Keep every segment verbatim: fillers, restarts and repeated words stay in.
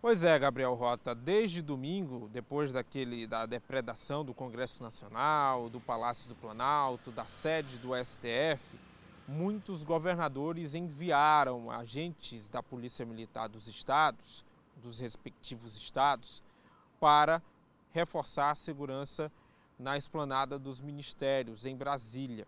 Pois é, Gabriel Rota, desde domingo, depois daquele, da depredação do Congresso Nacional, do Palácio do Planalto, da sede do S T F, muitos governadores enviaram agentes da Polícia Militar dos estados, dos respectivos estados, para reforçar a segurança na esplanada dos ministérios, em Brasília.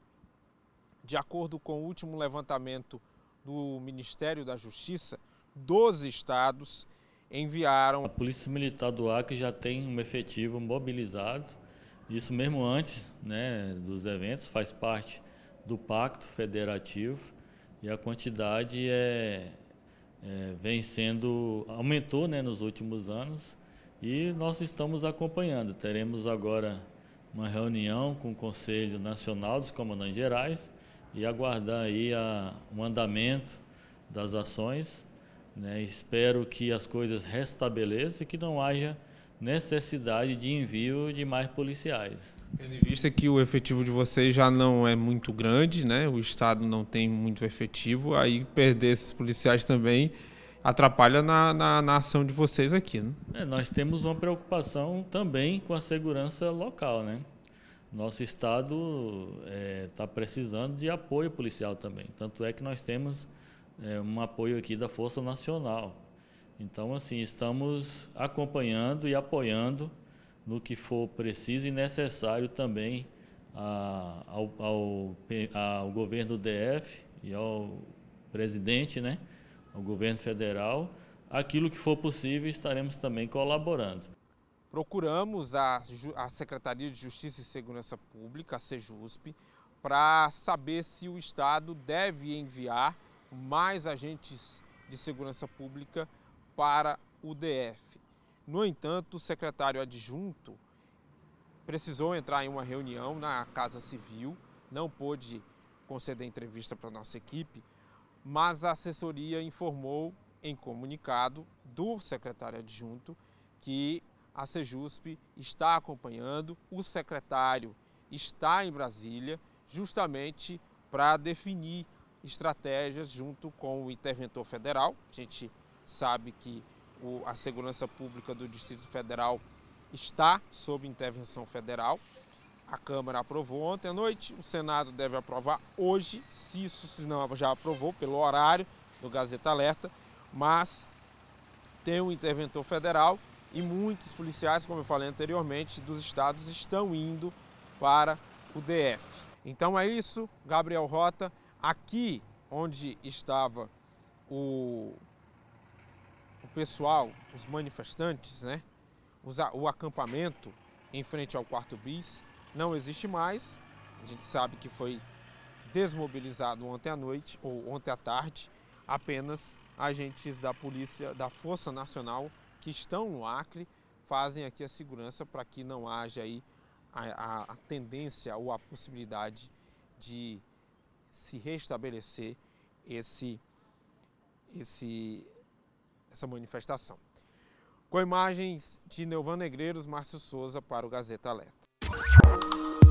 De acordo com o último levantamento do Ministério da Justiça, doze estados enviaram. A Polícia Militar do Acre já tem um efetivo mobilizado, isso mesmo antes, né, dos eventos, faz parte do Pacto Federativo, e a quantidade é, é, vem sendo, aumentou, né, nos últimos anos, e nós estamos acompanhando. Teremos agora uma reunião com o Conselho Nacional dos Comandantes Gerais e aguardar aí a, o andamento das ações. Né, espero que as coisas restabeleçam e que não haja necessidade de envio de mais policiais. Tendo em vista que o efetivo de vocês já não é muito grande, né? O Estado não tem muito efetivo, aí perder esses policiais também atrapalha na, na, na ação de vocês aqui, né? É, nós temos uma preocupação também com a segurança local, né? Nosso Estado está é, precisando de apoio policial também, tanto é que nós temos É um apoio aqui da Força Nacional. Então, assim, estamos acompanhando e apoiando no que for preciso e necessário também a, ao, ao, ao governo do D F e ao presidente, né, ao governo federal. Aquilo que for possível, estaremos também colaborando. Procuramos a, a Secretaria de Justiça e Segurança Pública, a SEJUSP, para saber se o Estado deve enviar mais agentes de segurança pública para o D F. No entanto, o secretário adjunto precisou entrar em uma reunião na Casa Civil, não pôde conceder entrevista para a nossa equipe, mas a assessoria informou em comunicado do secretário adjunto que a SEJUSP está acompanhando, o secretário está em Brasília justamente para definir estratégias junto com o interventor federal. A gente sabe que o, a segurança pública do Distrito Federal está sob intervenção federal. A Câmara aprovou ontem à noite, o Senado deve aprovar hoje, se isso se não já aprovou pelo horário do Gazeta Alerta, mas tem um interventor federal e muitos policiais, como eu falei anteriormente, dos estados estão indo para o D F. Então é isso, Gabriel Rota. Aqui onde estava o, o pessoal, os manifestantes, né? Os, o acampamento em frente ao quarto bis não existe mais. A gente sabe que foi desmobilizado ontem à noite ou ontem à tarde. Apenas agentes da polícia, da Força Nacional que estão no Acre fazem aqui a segurança para que não haja aí a, a, a tendência ou a possibilidade de se restabelecer esse, esse, essa manifestação. Com imagens de Neuvan Negreiros, Márcio Souza para o Gazeta Alerta.